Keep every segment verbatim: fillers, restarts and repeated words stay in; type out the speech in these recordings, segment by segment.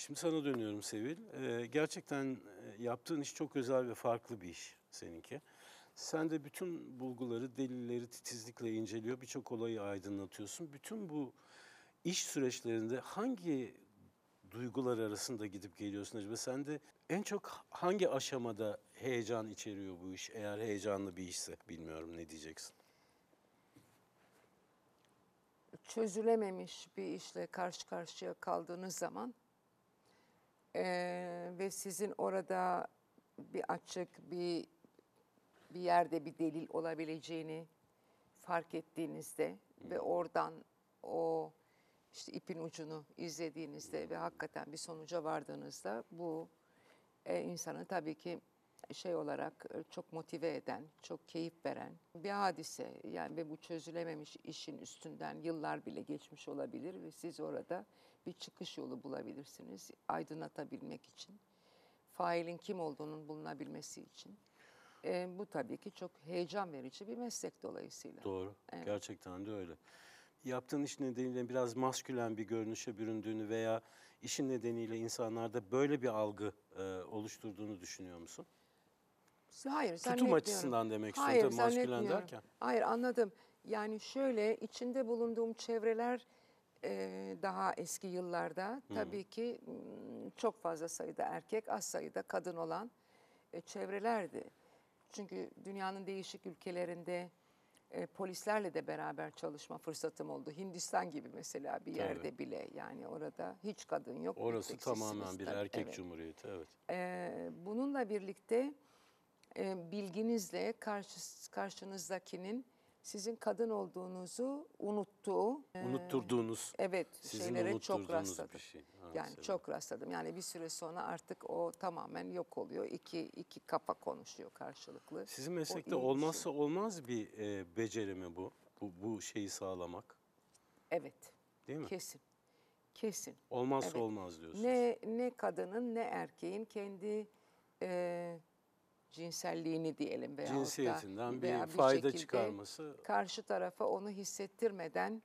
Şimdi sana dönüyorum Sevil. Ee, gerçekten e, yaptığın iş çok özel ve farklı bir iş seninki. Sen de bütün bulguları, delilleri titizlikle inceliyor, birçok olayı aydınlatıyorsun. Bütün bu iş süreçlerinde hangi duygular arasında gidip geliyorsun acaba? Sen de en çok hangi aşamada heyecan içeriyor bu iş? Eğer heyecanlı bir işse bilmiyorum ne diyeceksin? Çözülememiş bir işle karşı karşıya kaldığınız zaman eee, ve sizin orada bir açık, bir bir yerde bir delil olabileceğini fark ettiğinizde ve oradan o işte ipin ucunu izlediğinizde ve hakikaten bir sonuca vardığınızda bu e, insanı tabii ki şey olarak e, çok motive eden, çok keyif veren bir hadise. Yani ve bu çözülememiş işin üstünden yıllar bile geçmiş olabilir ve siz orada bir çıkış yolu bulabilirsiniz aydınlatabilmek için. Failin kim olduğunun bulunabilmesi için. E, bu tabii ki çok heyecan verici bir meslek dolayısıyla. Doğru. Evet. Gerçekten de öyle. Yaptığın iş nedeniyle biraz maskülen bir görünüşe büründüğünü veya işin nedeniyle insanlarda böyle bir algı e, oluşturduğunu düşünüyor musun? Hayır, Tutum zannetmiyorum. açısından demek istiyorum. Hayır, Tabii maskülen zannetmiyorum. derken. Hayır, anladım. Yani şöyle, içinde bulunduğum çevreler e, daha eski yıllarda tabii ki m, çok fazla sayıda erkek, az sayıda kadın olan e, çevrelerdi. Çünkü dünyanın değişik ülkelerinde e, polislerle de beraber çalışma fırsatım oldu. Hindistan gibi mesela bir yerde Tabii. bile, yani orada hiç kadın yok. bir Orası tek tamamen sizsiniz bir tabii. erkek Evet. cumhuriyeti. Evet. E, bununla birlikte e, bilginizle karşı, karşınızdakinin sizin kadın olduğunuzu unuttuğu, e, Unutturduğunuz, evet, sizin şeylere çok unutturduğunuz rastladım. bir şey. Ha, Yani Sevil. çok rastladım. Yani bir süre sonra artık o tamamen yok oluyor. İki, iki kafa konuşuyor karşılıklı. Sizin O meslekte iyi bir şey. olmazsa olmaz bir e, beceri mi bu? Bu, bu şeyi sağlamak. Evet, Değil mi? kesin, kesin. Olmazsa Evet. olmaz diyorsunuz. Ne ne kadının ne erkeğin kendi e, cinselliğini diyelim veyahut da Cinsiyetinden bir veya bir fayda şekilde çıkarması karşı tarafa onu hissettirmeden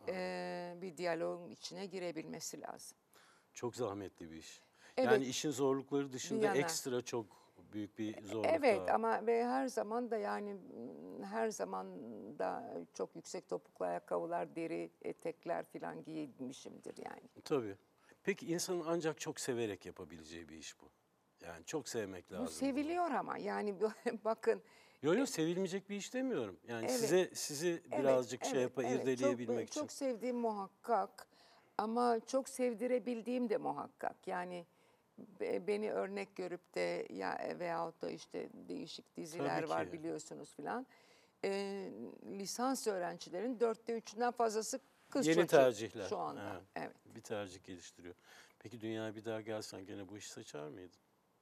e, bir diyaloğun içine girebilmesi lazım. çok zahmetli bir iş. Yani Evet, işin zorlukları bir dışında yana. ekstra çok büyük bir zorluk Evet daha. ama ve her zaman da yani m, her zaman da çok yüksek topuklu ayakkabılar, deri etekler falan giymişimdir yani. Tabii. Peki insanın ancak çok severek yapabileceği bir iş bu. Yani çok sevmek Bu lazım bunu. seviliyor ama yani bu- bakın Yo yo sevilmeyecek bir iş demiyorum. Yani evet. size sizi Evet, birazcık şey evet, yapa evet. Çok irdeleyebilmek için. çok sevdiğim muhakkak ama çok sevdirebildiğim de muhakkak. Yani be- beni örnek görüp de ya veyahut da işte değişik diziler Tabii var ki. biliyorsunuz filan. Ee, lisans öğrencilerin dörtte üçünden fazlası kız Yeni çocuğu tercihler. şu anda. Evet. Evet. Bir tercih geliştiriyor. Peki dünyaya bir daha gelsen gene bu işi seçer miydin?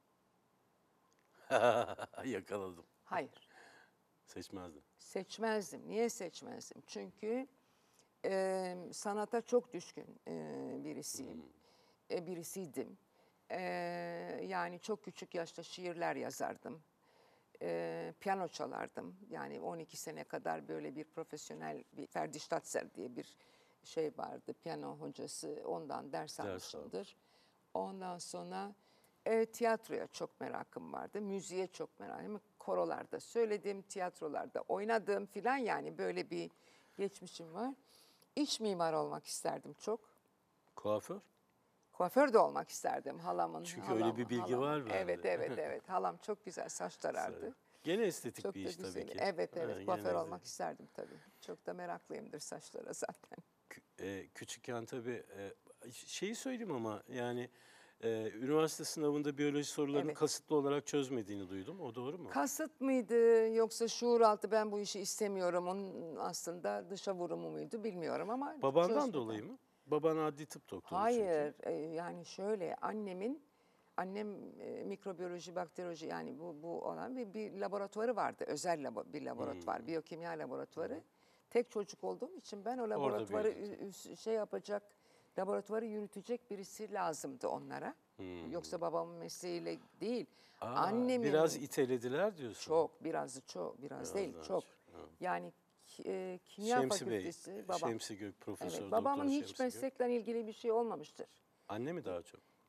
Yakaladım. Hayır. Seçmezdim. Seçmezdim. Niye seçmezdim? Çünkü e, sanata çok düşkün e, birisiyim. E, birisiydim. E, yani çok küçük yaşta şiirler yazardım. E, piyano çalardım. Yani on iki sene kadar böyle bir profesyonel, bir Ferdi Statzer diye bir şey vardı. Piyano hocası, ondan ders Ders aldım. almışımdır. Ondan sonra e, tiyatroya çok merakım vardı. Müziğe çok merakım. Korolarda söyledim, tiyatrolarda oynadım filan, yani böyle bir geçmişim var. İç mimar olmak isterdim çok. Kuaför? Kuaför de olmak isterdim halamın. Çünkü öyle halamın, bir bilgi halamın. var Evet, bende. evet, evet. Halam çok güzel saç Sarı. tarardı. Gene estetik bir Çok da iş tabii güzel. ki. Evet, Ha, evet. gene Kuaför olmak estetik. isterdim tabii. Çok da meraklıyımdır saçlara zaten. Kü- e, küçükken tabii e, şeyi söyleyeyim ama yani e, üniversite sınavında biyoloji sorularını Evet. kasıtlı olarak çözmediğini duydum. O doğru mu? Kasıt mıydı yoksa şuur altı ben bu işi istemiyorum, onun aslında dışa vurumu muydu bilmiyorum ama Babandan çözmeden. dolayı mı? Baban adli tıp doktoru çünkü. Hayır, e, yani şöyle annemin, annem e, mikrobiyoloji, bakteriyoloji, yani bu bu olan bir, bir laboratuvarı vardı. Özel labo- bir laboratuvar, Hmm. biyokimya laboratuvarı. Tek çocuk olduğum için ben o Orada laboratuvarı büyüdün. ü- ü- şey yapacak, laboratuvarı yürütecek birisi lazımdı onlara. Hmm. Yoksa babamın mesleğiyle değil. Aa, biraz Annemin itelediler diyorsun. çok, birazı çok, biraz Biraz değil, daha çok. önce. Ha. Yani ki- e, kimya Şemsi Bey, fakültesi babam. Şemsi Gök, Evet, Profesör Doktor babamın hiç Şemsi Gök. meslekle ilgili bir şey olmamıştır. Anne mi daha çok?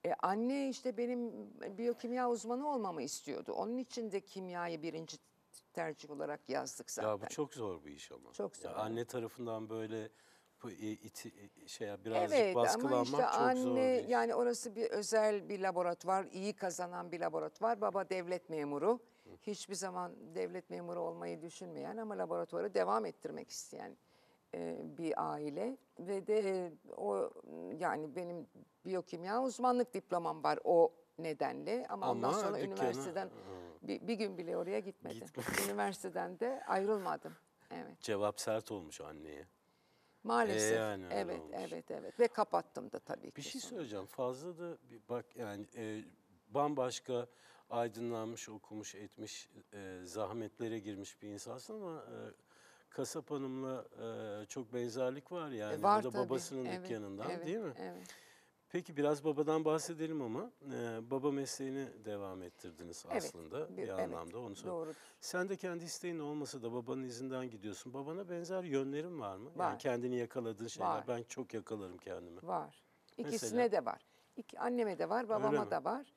E, anne işte benim biyokimya uzmanı olmamı istiyordu. Onun için de kimyayı birinci tercih olarak yazdık zaten. Ya bu çok zor bir iş ama. Çok zor, Ya evet. anne tarafından böyle bu i- iti, şey birazcık Evet ama baskılanmak işte çok anne zor bir iş. yani orası bir özel bir laboratuvar, iyi kazanan bir laboratuvar. Baba devlet memuru. Hiçbir zaman devlet memuru olmayı düşünmeyen ama laboratuvarı devam ettirmek isteyen e, bir aile ve de o yani benim biyokimya uzmanlık diplomam var o nedenle ama ondan Ama sonra dükkana üniversiteden Hı. bir, bir gün bile oraya gitmedim. Gitme. Üniversiteden de ayrılmadım. Evet. Cevap sert olmuş anneye. E Maalesef. yani öyle Evet, olmuş. evet, evet. Ve kapattım da tabii Bir ki şey sonra. söyleyeceğim. Fazla da bir bak yani e, bambaşka aydınlanmış, okumuş, etmiş, e, zahmetlere girmiş bir insansın ama e, kasap hanımla e, çok benzerlik var E, yani. O var da tabii. babasının Evet, dükkanından evet, değil mi? evet. Peki biraz babadan bahsedelim ama e, baba mesleğini devam ettirdiniz Evet, aslında bir bir, evet. anlamda onu sor. Doğrudur. Sen de kendi isteğin olmasa da babanın izinden gidiyorsun. Babana benzer yönlerin var mı? Yani Var, kendini yakaladığın şeyler. var, Ben çok yakalarım kendimi. var. Mesela İkisine de var. İki, anneme de var, öyle babama mi? da var.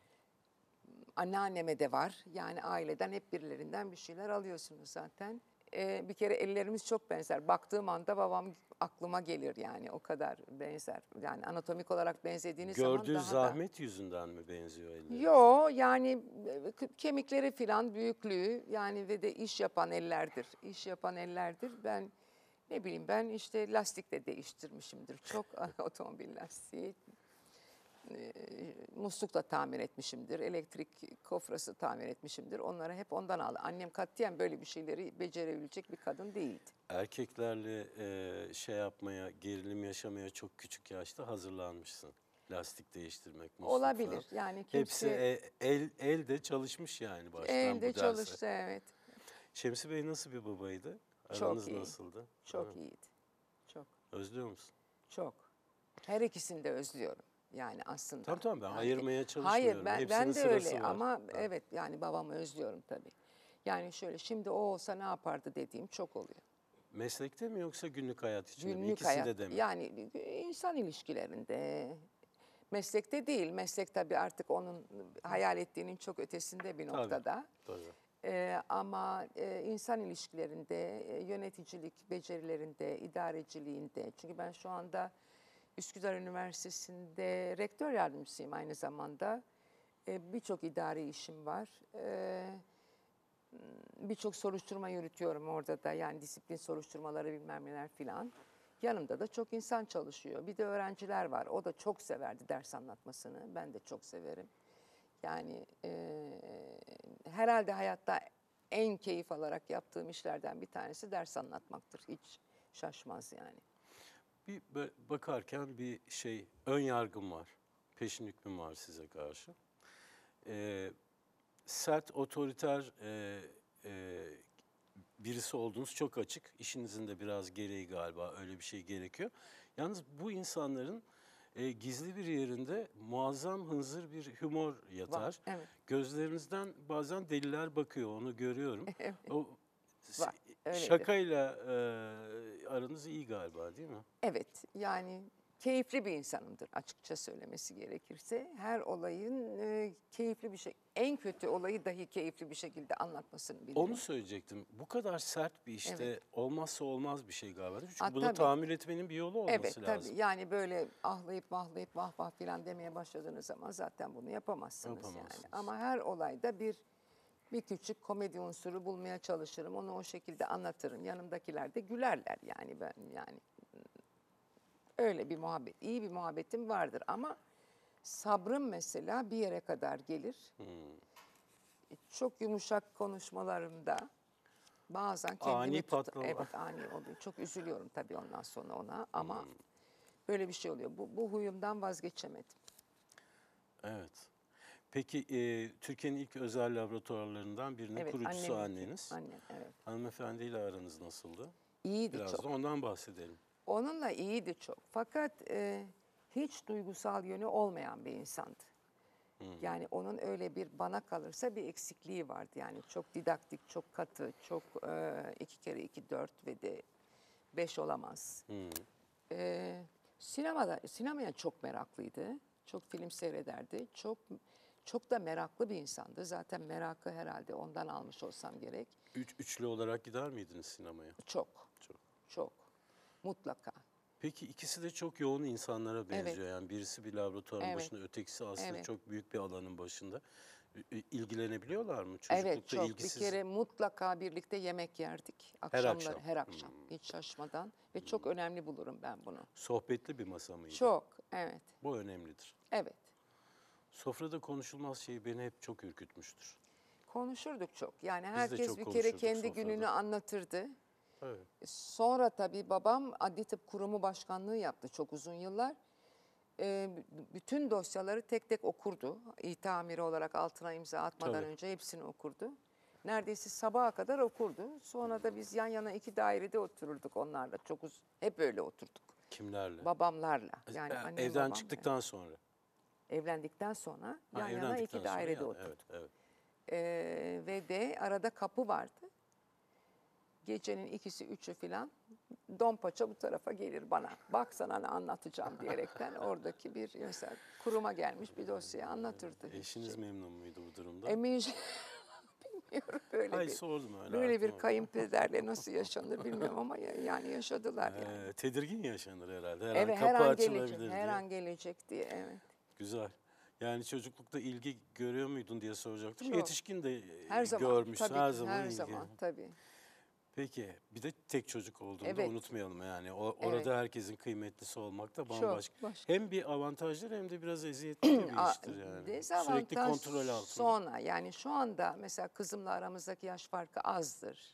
Anneanneme de var. Yani aileden hep birilerinden bir şeyler alıyorsunuz zaten. Ee, bir kere ellerimiz çok benzer. Baktığım anda babam aklıma gelir yani o kadar benzer. Yani anatomik olarak benzediğiniz zaman Gördüğü daha da. zahmet yüzünden mi benziyor elleriniz? Yo yani e, k- kemikleri filan büyüklüğü yani ve de iş yapan ellerdir. İş yapan ellerdir. Ben ne bileyim ben işte lastik de değiştirmişimdir. Çok otomobil lastiği. E, musluk da tamir etmişimdir. Elektrik kofrası tamir etmişimdir. Onları hep ondan aldı. Annem katiyen böyle bir şeyleri becerebilecek bir kadın değildi. Erkeklerle e, şey yapmaya, gerilim yaşamaya çok küçük yaşta hazırlanmışsın. Lastik değiştirmek, musluk falan. Olabilir. Yani Hepsi kimse e- el elde çalışmış yani baştan elde bu derse. çalıştı evet. Şemsi Bey nasıl bir babaydı? Çok Aranız iyi. nasıldı? Ha, Çok iyiydi. Çok. özlüyor musun? Çok. Her ikisini de özlüyorum. Yani aslında. Tamam tamam ben Yani ayırmaya hayır çalışmıyorum. ben Hepsinin ben de öyle sırası var. ama Ha. evet yani babamı özlüyorum tabii. Yani şöyle şimdi o olsa ne yapardı dediğim çok oluyor. Meslekte mi yoksa günlük hayat içinde mi? Günlük hayat İkisinde de mi? yani insan ilişkilerinde meslekte değil. Meslek tabii artık onun hayal ettiğinin çok ötesinde bir Tabii. noktada. Tabii. Ee, ama e, insan ilişkilerinde, e, yöneticilik becerilerinde, idareciliğinde. Çünkü ben şu anda Üsküdar Üniversitesi'nde rektör yardımcısıyım aynı zamanda. E, birçok idari işim var. E, birçok soruşturma yürütüyorum orada da. Yani disiplin soruşturmaları bilmem neler filan. Yanımda da çok insan çalışıyor. Bir de öğrenciler var. O da çok severdi ders anlatmasını. Ben de çok severim. Yani e, herhalde hayatta en keyif alarak yaptığım işlerden bir tanesi ders anlatmaktır. Hiç şaşmaz yani. Bir bö- bakarken bir şey, ön yargım var. Peşin hükmüm var size karşı. Ee, sert, otoriter e, e, birisi olduğunuz çok açık. İşinizin de biraz gereği galiba öyle bir şey gerekiyor. Yalnız bu insanların e, gizli bir yerinde muazzam hınzır bir humor yatar. Var, evet. Gözlerinizden bazen deliler bakıyor, onu görüyorum. O s- Var, öyledir. şakayla e, aranız iyi galiba değil mi? Evet, yani keyifli bir insanımdır açıkça söylemesi gerekirse. Her olayın e, keyifli bir şey, en kötü olayı dahi keyifli bir şekilde anlatmasını bilirim. Onu söyleyecektim. Bu kadar sert bir işte Evet. olmazsa olmaz bir şey galiba. Çünkü Ha, bunu tabii. tahammül etmenin bir yolu olması Evet lazım. tabii yani böyle ahlayıp mahlayıp vah vah filan demeye başladığınız zaman zaten bunu yapamazsınız, Yapamazsınız. yani. Ama her olayda bir bir küçük komedi unsuru bulmaya çalışırım. Onu o şekilde anlatırım. Yanımdakiler de gülerler yani ben yani öyle bir muhabbet, iyi bir muhabbetim vardır ama sabrım mesela bir yere kadar gelir. Hmm. Çok yumuşak konuşmalarımda bazen kendimi Ani tutar. patlama. Evet ani oluyor. Çok üzülüyorum tabii ondan sonra ona ama Hmm. böyle bir şey oluyor. Bu, bu huyumdan vazgeçemedim. Evet. Peki e, Türkiye'nin ilk özel laboratuvarlarından birinin Evet kurucusu anneminki. anneniz. Annem evet. Hanımefendiyle aranız nasıldı? İyiydi Biraz çok. da ondan bahsedelim. Onunla iyiydi çok. Fakat e, hiç duygusal yönü olmayan bir insandı. Hmm. Yani onun öyle bir bana kalırsa bir eksikliği vardı. Yani çok didaktik, çok katı, çok e, iki kere iki dört ve de beş olamaz. Hmm. E, sinemada sinemaya çok meraklıydı. Çok film seyrederdi. Çok çok da meraklı bir insandı. Zaten merakı herhalde ondan almış olsam gerek. Üç, üçlü olarak gider miydiniz sinemaya? Çok, Çok. çok. Mutlaka. Peki ikisi de çok yoğun insanlara benziyor. Evet. Yani birisi bir laboratuvarın Evet. başında, ötekisi aslında Evet. çok büyük bir alanın başında. İ- i- İlgilenebiliyorlar mı? Evet, Çocuklukta çok. ilgisiz. Bir kere mutlaka birlikte yemek yerdik. Her Akşamları, akşam. her akşam. Hmm. Hiç şaşmadan. Ve çok önemli bulurum ben bunu. Sohbetli bir masa mıydı? Çok, evet. Bu önemlidir. Evet. Sofrada konuşulmaz şey beni hep çok ürkütmüştür. Konuşurduk çok. Yani de herkes çok bir kere konuşurduk kendi sofrada. gününü anlatırdı. Evet. Sonra tabii babam Adli Tıp Kurumu Başkanlığı yaptı çok uzun yıllar. Ee, b- bütün dosyaları tek tek okurdu. İT amiri olarak altına imza atmadan Tabii. önce hepsini okurdu. Neredeyse sabaha kadar okurdu. Sonra da biz yan yana iki dairede otururduk onlarla. Çok uz hep öyle oturduk. Kimlerle? Babamlarla. Yani E, annem Evden babam. çıktıktan sonra. Evlendikten sonra Ha, yan yana evlendikten iki sonra dairede yani, oturduk. Evet, evet. Ee, ve de arada kapı vardı. Gecenin ikisi üçü filan Donpaça bu tarafa gelir bana. Bak sana ne anlatacağım diyerekten oradaki bir mesela kuruma gelmiş bir dosyayı anlatırdı. Eşiniz Şey. memnun muydu bu durumda? Emin bilmiyorum böyle Hayır bir sordum öyle. böyle bir aklıma- kayınpederle nasıl yaşanır bilmiyorum ama ya- yani yaşadılar yani. Ee, tedirgin yaşanır herhalde. Her Evet an her kapı an açılabilir gelecek, diye. her an gelecek diye evet. Güzel. Yani çocuklukta ilgi görüyor muydun diye soracaktım. Çok. Yetişkin de e, Her zaman görmüşsün. tabii her ki, zaman her ilgi. zaman tabii. Peki bir de tek çocuk olduğunu da Evet. unutmayalım yani. O, Evet. orada herkesin kıymetlisi olmak da Çok bambaşka. başka. Hem bir avantajdır hem de biraz eziyetli de bir A- iştir yani. Sürekli Dezavantaj kontrol altında. sonra yani şu anda mesela kızımla aramızdaki yaş farkı azdır.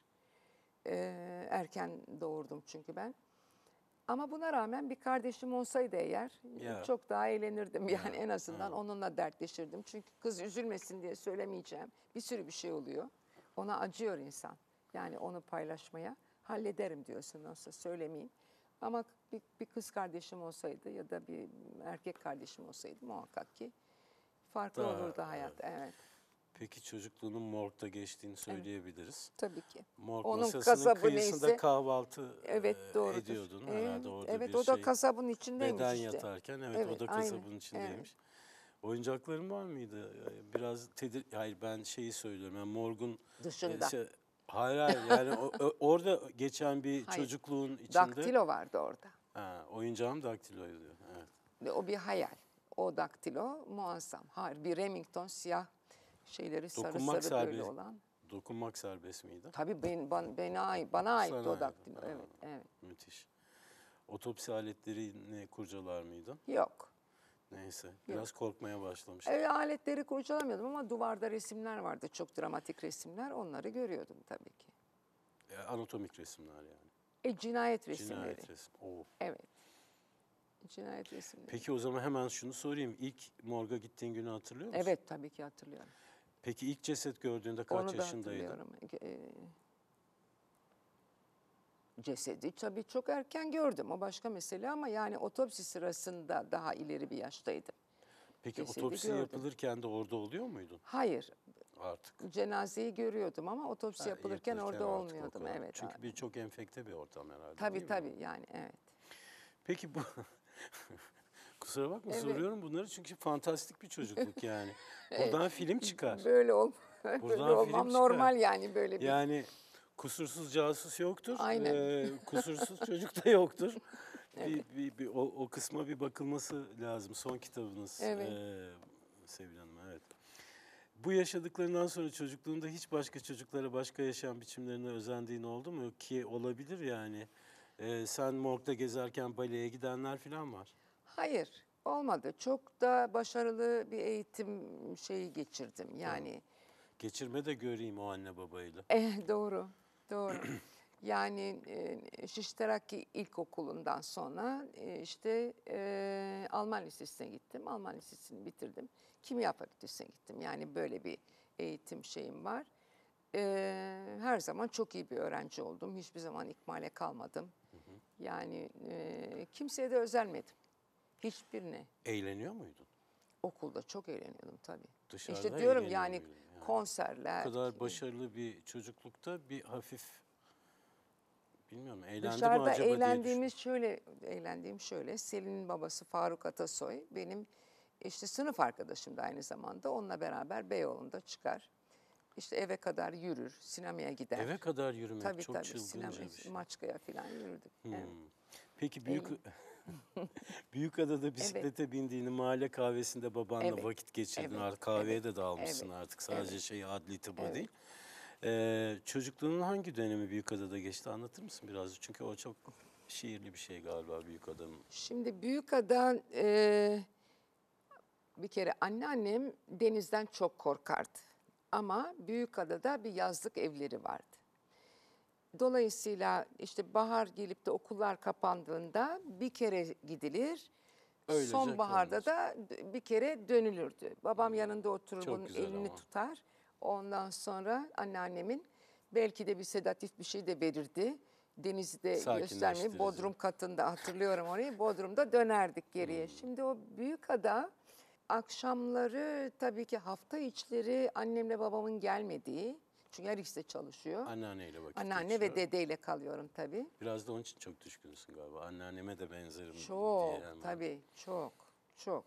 Ee, erken doğurdum çünkü ben. Ama buna rağmen bir kardeşim olsaydı eğer Ya. çok daha eğlenirdim. Yani Ya, en azından evet. onunla dertleşirdim. Çünkü kız üzülmesin diye söylemeyeceğim. Bir sürü bir şey oluyor. Ona acıyor insan. Yani onu paylaşmaya hallederim diyorsun olsa söylemeyeyim. Ama bir, bir kız kardeşim olsaydı ya da bir erkek kardeşim olsaydı muhakkak ki farklı Daha, olurdu hayat. Evet. Peki çocukluğunun morgda geçtiğini söyleyebiliriz. Tabii ki. Morg Onun masasının kasabı kıyısında neyse- kahvaltı Evet e, doğrudur. ediyordun Evet, herhalde orada evet bir o da şey. kasabın içindeymiş Beden işte. yatarken evet, Evet, o da aynen, kasabın içindeymiş. evet. Oyuncakların var mıydı? Ee, Biraz tedir hayır ben şeyi söylüyorum. Yani morgun Dışında. e, şey- hayır hayır yani o- o- orada geçen bir Hayır. çocukluğun içinde Daktilo vardı orada. ha, oyuncağım daktiloydu. Evet. Ve o bir hayal. O daktilo muazzam. Hayır bir Remington siyah şeyleri sarı Dokunmak sarı böyle serbest. olan. Dokunmak serbest miydi? Tabii ben, ban- bana, ait, bana aitti Sana o ait. daktilo. Ha. Evet, evet. Müthiş. Otopsi aletlerini kurcalar mıydın? Yok. Neyse. Biraz korkmaya başlamıştım. Öyle aletleri kurcalamıyordum ama duvarda resimler vardı. Çok dramatik resimler. Onları görüyordum tabii ki. E, anatomik resimler yani. E cinayet resimleri. Cinayet resim. Oo. Evet. Cinayet resimleri. Peki o zaman hemen şunu sorayım. İlk morga gittiğin günü hatırlıyor musun? Evet tabii ki hatırlıyorum. Peki ilk ceset gördüğünde kaç Onu da yaşındaydın? hatırlıyorum. Ee, cesedi tabii çok erken gördüm. O başka mesele ama yani otopsi sırasında daha ileri bir yaştaydım. Peki Cesedi otopsi gördüm. yapılırken de orada oluyor muydun Hayır, artık? cenazeyi görüyordum ama otopsi Ha, yapılırken orada artık o olmuyordum. kadar. Evet. Çünkü abi. bir çok enfekte bir ortam herhalde Tabii değil mi? tabii yani evet. Peki bu... Kusura bakma Evet. soruyorum bunları çünkü fantastik bir çocukluk yani. Buradan film çıkar. Böyle ol böyle Buradan olmam film normal çıkar. yani böyle bir. Yani kusursuz casus yoktur. Aynen. eee, kusursuz çocuk da yoktur. Bir, bir, bir, o, o kısma bir bakılması lazım. Son kitabınız Evet. eee Sevil Hanım. Evet. Bu yaşadıklarından sonra çocukluğunda hiç başka çocuklara başka yaşam biçimlerine özendiğin oldu mu? Ki olabilir yani. Eee, sen morgda gezerken baleye gidenler falan var. Hayır, olmadı. Çok da başarılı bir eğitim şeyi geçirdim. Yani Geçirme de göreyim o anne babayla. eh, doğru, doğru. Yani e, Şişteraki İlkokulu'ndan sonra e, işte e, Alman Lisesi'ne gittim. Alman Lisesi'ni bitirdim. Kimya Fakültesi'ne gittim. Yani böyle bir eğitim şeyim var. E, her zaman çok iyi bir öğrenci oldum. Hiçbir zaman ikmale kalmadım. Yani e, kimseye de özenmedim. Hiçbirine. Eğleniyor muydun? Okulda çok eğleniyordum tabii. Dışarıda İşte diyorum eğleniyor yani muydun yani? konserler. Bu kadar başarılı bir çocuklukta bir hafif bilmiyorum eğlendi mi Dışarıda acaba diye eğlendiğimiz şöyle, eğlendiğim şöyle. Selin'in babası Faruk Atasoy benim işte sınıf arkadaşım da aynı zamanda. Onunla beraber Beyoğlu'nda çıkar. İşte eve kadar yürür, sinemaya gider. Eve kadar yürümek Tabii çok tabii çılgınca sinema, bir şey. Maçka'ya falan yürüdük. Evet. Hmm. Peki büyük Eğlen- Büyükada'da bisiklete bindiğini, mahalle kahvesinde babanla Evet, vakit geçirdin. evet, Artık kahveye evet, de dağılmışsın evet, artık. Sadece evet, şey adli tıbba evet. değil. Ee, çocukluğunun hangi dönemi Büyükada'da geçti anlatır mısın birazcık? Çünkü o çok şiirli bir şey galiba Büyükada'nın. Şimdi Büyükada e, bir kere anneannem denizden çok korkardı. Ama Büyükada'da bir yazlık evleri vardı. Dolayısıyla işte bahar gelip de okullar kapandığında bir kere gidilir. Öylecek Sonbaharda olmaz. da bir kere dönülürdü. Babam yanında oturur, Çok bunun güzel elini ama. tutar. Ondan sonra anneannemin belki de bir sedatif bir şey de verirdi. Denizi de göstermeyi, Sakinleştirici. Bodrum katında hatırlıyorum orayı. Bodrum'da dönerdik geriye. Şimdi o Büyükada akşamları tabii ki hafta içleri annemle babamın gelmediği. Çünkü her ikisi de çalışıyor. Anneanneyle vakit Anneanne geçiyor. ve dedeyle kalıyorum tabii. Biraz da onun için çok düşkünsün galiba. Anneanneme de benzerim diye Çok hemen. tabii çok çok.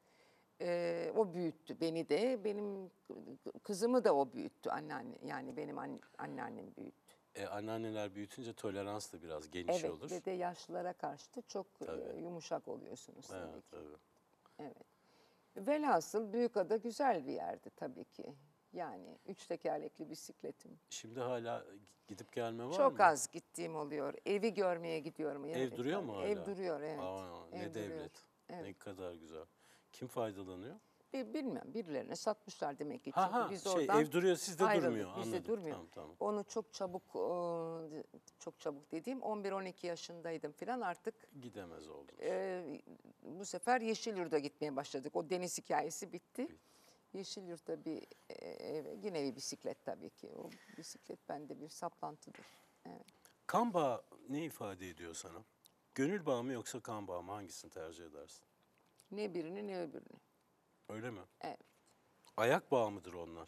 Ee, o büyüttü beni de, benim kızımı da o büyüttü anneanne, yani benim an- anneannem büyüttü. E, anneanneler büyütünce tolerans da biraz geniş Evet olur. ve de yaşlılara karşı da çok e, Tabii. yumuşak oluyorsunuz tabii Evet, ki. tabii. Evet. Velhasıl Büyükada güzel bir yerdi tabii ki. Yani üç tekerlekli bisikletim. Şimdi hala gidip gelme var mı? Çok az gittiğim oluyor. Evi görmeye gidiyorum. Ev Evet, duruyor tabii. mu hala? Ev duruyor, evet. Aa, ne Ev duruyor. devlet. Ne Evet. kadar güzel. Kim faydalanıyor? Bir, bilmem, birilerine satmışlar demek ki. Ha Çünkü ha biz şey oradan ev duruyor sizde ayrıldık. durmuyor. Bizde Anladım. durmuyor. Tamam tamam. Onu çok çabuk, e, çok çabuk dediğim on bir on iki yaşındaydım falan artık. Gidemez oldunuz. e, bu sefer Yeşilyurt'a gitmeye başladık. O deniz hikayesi bitti. Yeşilyurt'ta bir e, eve, yine bir bisiklet tabii ki. O bisiklet bende bir saplantıdır. Evet. Kan bağı ne ifade ediyor sana? Gönül bağı mı yoksa kan bağı mı? Hangisini tercih edersin? Ne birini ne öbürünü. Öyle mi? Evet. Ayak bağı mıdır onlar?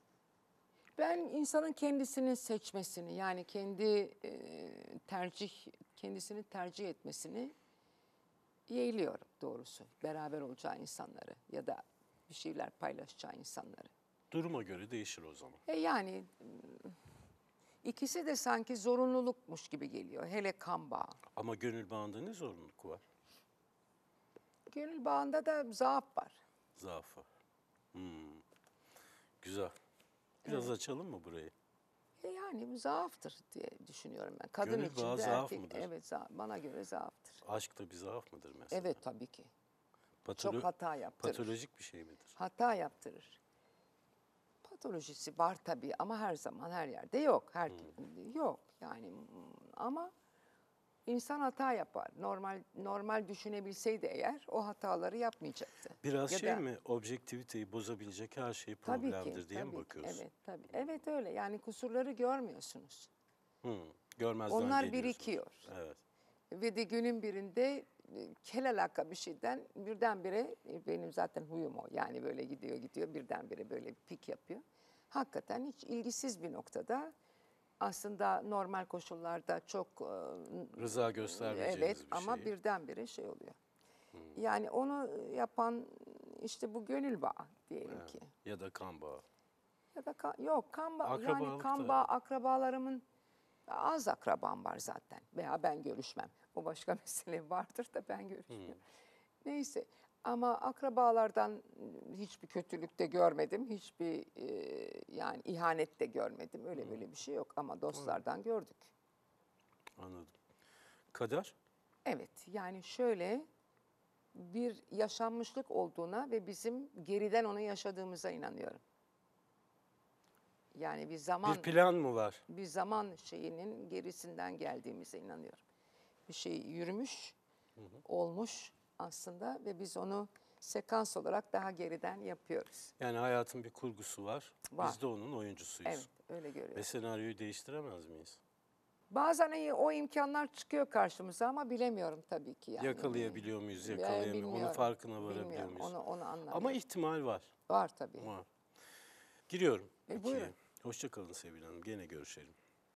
Ben insanın kendisinin seçmesini, yani kendi e, tercih, kendisini tercih etmesini yeğliyorum doğrusu. Beraber olacağı insanları ya da bir şeyler paylaşacağı insanları. Duruma göre değişir o zaman. E yani mm, ikisi de sanki zorunlulukmuş gibi geliyor. Hele kan bağı. Ama gönül bağında ne zorunluluk var? Gönül bağında da zaaf var. Zaaf var. Hmm. Güzel. Biraz açalım mı burayı? E yani bu zaaftır diye düşünüyorum ben. Kadın Gönül için bağı de zaaf erkek. mıdır? Evet, za- bana göre zaaftır. Aşk da bir zaaf mıdır mesela? Evet tabii ki. Patolo- Çok hata yaptırır. Patolojik bir şey midir? Hata yaptırır. Patolojisi var tabii ama her zaman her yerde yok. Her yok yani mm, ama insan hata yapar. Normal normal düşünebilseydi eğer o hataları yapmayacaktı. Biraz Ya şey da- mi? Objektiviteyi bozabilecek her şey Tabii ki, problemdir diye mi tabii ki. bakıyorsun? Evet, tabii. Evet öyle. Yani kusurları görmüyorsunuz. Hmm. Görmezden Onlar geliyorsunuz. birikiyor. Evet. Ve de günün birinde e, kel alaka bir şeyden birdenbire e, benim zaten huyum o. Yani böyle gidiyor gidiyor birdenbire böyle bir pik yapıyor. Hakikaten hiç ilgisiz bir noktada aslında normal koşullarda çok e, Rıza göstermeyeceğiniz evet bir ama şeyi. birdenbire şey oluyor. Yani onu yapan işte bu gönül bağı diyelim Evet. ki. Ya da kan bağı. Ya da kan, yok kan bağı, yani Akrabalık kan da- bağı akrabalarımın az akrabam var zaten veya ben görüşmem. O başka mesele, vardır da ben görüşmüyorum. Neyse ama akrabalardan hiçbir kötülük de görmedim. Hiçbir e, yani ihanet de görmedim. Öyle böyle bir şey yok ama dostlardan gördük. Anladım. Kader? Evet yani şöyle bir yaşanmışlık olduğuna ve bizim geriden onu yaşadığımıza inanıyorum. Yani bir zaman Bir plan mı var? bir zaman şeyinin gerisinden geldiğimize inanıyorum. Bir şey yürümüş, olmuş aslında ve biz onu sekans olarak daha geriden yapıyoruz. Yani hayatın bir kurgusu var. Var. Biz de onun oyuncusuyuz. Evet, öyle görüyorum. Ve senaryoyu değiştiremez miyiz? Bazen iyi, o imkanlar çıkıyor karşımıza ama bilemiyorum tabii ki. Yani. Yakalayabiliyor muyuz, Yani yakalayamıyor muyuz? Onun bilmiyorum, farkına varabiliyor bilmiyorum. muyuz? Onu, onu anlamıyorum. Ama ihtimal var. Var tabii. Var. Giriyorum. E, ikiye. buyurun. Hoşça kalın Sevil Hanım. Gene görüşelim.